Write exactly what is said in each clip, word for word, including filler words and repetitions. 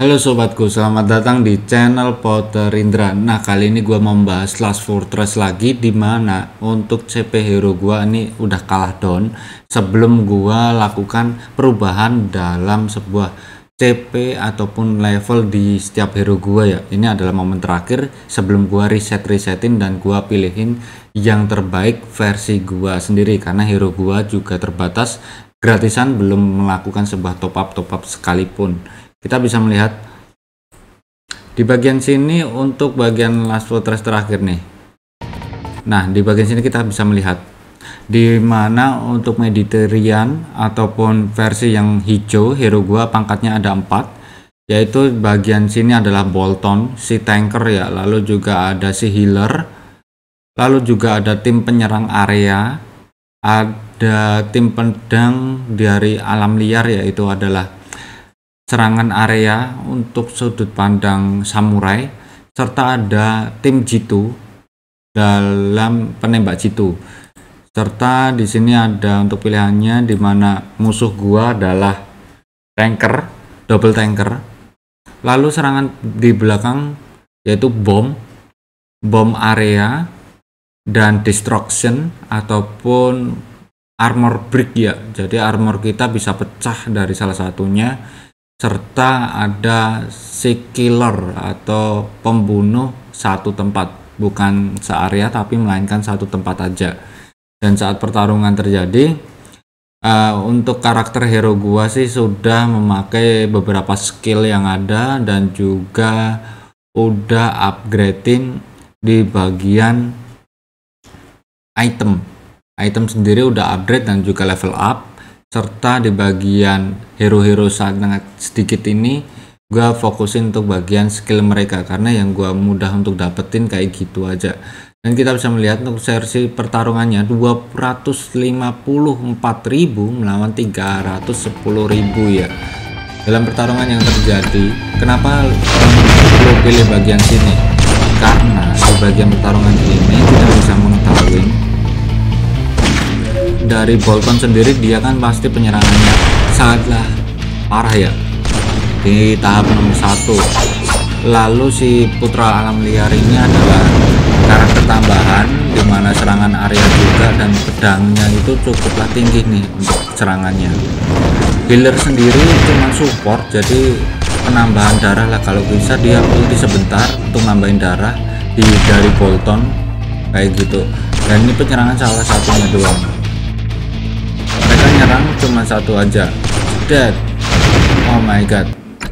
Halo sobatku, selamat datang di channel Potter Indra. Nah, kali ini gua mau membahas Last Fortress lagi, dimana untuk C P hero gua ini udah kalah down sebelum gua lakukan perubahan dalam sebuah C P ataupun level di setiap hero gua ya. Ini adalah momen terakhir sebelum gua reset resetin dan gua pilihin yang terbaik versi gua sendiri, karena hero gua juga terbatas gratisan, belum melakukan sebuah top up top up sekalipun. Kita bisa melihat di bagian sini untuk bagian Last Fortress terakhir nih. Nah, di bagian sini kita bisa melihat di mana untuk Mediterranean ataupun versi yang hijau hero gua pangkatnya ada empat, yaitu bagian sini adalah Bolton, si tanker ya, lalu juga ada si healer, lalu juga ada tim penyerang area, ada tim pedang dari alam liar, yaitu adalah serangan area untuk sudut pandang samurai, serta ada tim jitu dalam penembak jitu. Serta di sini ada untuk pilihannya di mana musuh gua adalah tanker, double tanker. Lalu serangan di belakang yaitu bom, bom area dan destruction ataupun armor break ya. Jadi armor kita bisa pecah dari salah satunya. Serta ada si killer atau pembunuh satu tempat, bukan searea tapi melainkan satu tempat aja. Dan saat pertarungan terjadi, uh, untuk karakter hero gua sih sudah memakai beberapa skill yang ada dan juga udah upgrading di bagian item. Item sendiri udah upgrade dan juga level up. Serta di bagian hero-hero sangat sedikit ini gua fokusin untuk bagian skill mereka, karena yang gua mudah untuk dapetin kayak gitu aja. Dan kita bisa melihat untuk versi pertarungannya dua ratus lima puluh empat ribu melawan tiga ratus sepuluh ribu ya. Dalam pertarungan yang terjadi, kenapa lo pilih bagian sini? Karena di bagian pertarungan ini kita bisa mengetahui dari Bolton sendiri, dia kan pasti penyerangannya sangatlah parah ya di tahap nomor satu. Lalu si putra alam liar ini adalah karakter tambahan, dimana serangan area juga dan pedangnya itu cukuplah tinggi nih untuk serangannya. Healer sendiri cuma support, jadi penambahan darah lah, kalau bisa dia ulti sebentar untuk nambahin darah di dari Bolton kayak gitu. Dan ini penyerangan salah satunya doang, mereka nyerang cuma satu aja, dead. Oh my god,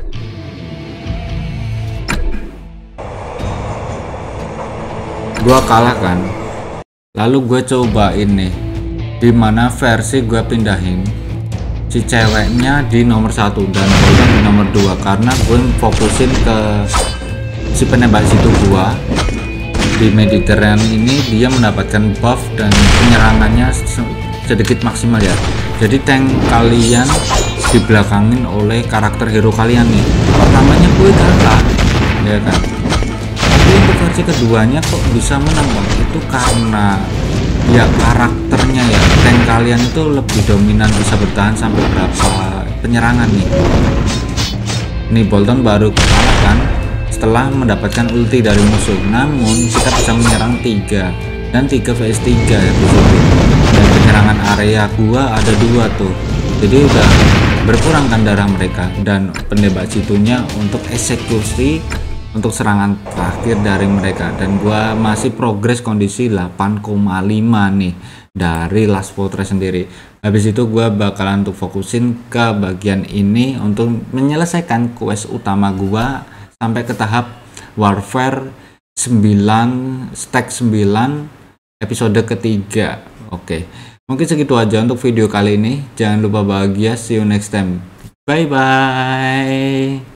gua kalah kan. Lalu gue coba ini, dimana versi gue pindahin si ceweknya di nomor satu dan Bolton di nomor dua, karena gue fokusin ke si penembak situ gua di Mediterranean ini. Dia mendapatkan buff dan penyerangannya sedikit maksimal ya, jadi tank kalian dibelakangin oleh karakter hero kalian nih. Pertamanya gue kalah ya kan, tapi untuk versi keduanya kok bisa menang bang? Itu karena ya karakternya ya, tank kalian itu lebih dominan, bisa bertahan sampai berapa penyerangan nih. Nih Bolton baru kalah kan setelah mendapatkan ulti dari musuh, namun kita bisa menyerang tiga dan tiga vs tiga ya disitu. Dan penyerangan area gua ada dua tuh, jadi udah berkurang kan darah mereka, dan penembak jitunya untuk eksekusi untuk serangan terakhir dari mereka. Dan gua masih progres kondisi delapan koma lima nih dari Last Fortress sendiri. Habis itu gua bakalan untuk fokusin ke bagian ini untuk menyelesaikan quest utama gua sampai ke tahap warfare sembilan stack sembilan episode ketiga. Oke, mungkin segitu aja untuk video kali ini. Jangan lupa bahagia, see you next time, bye bye.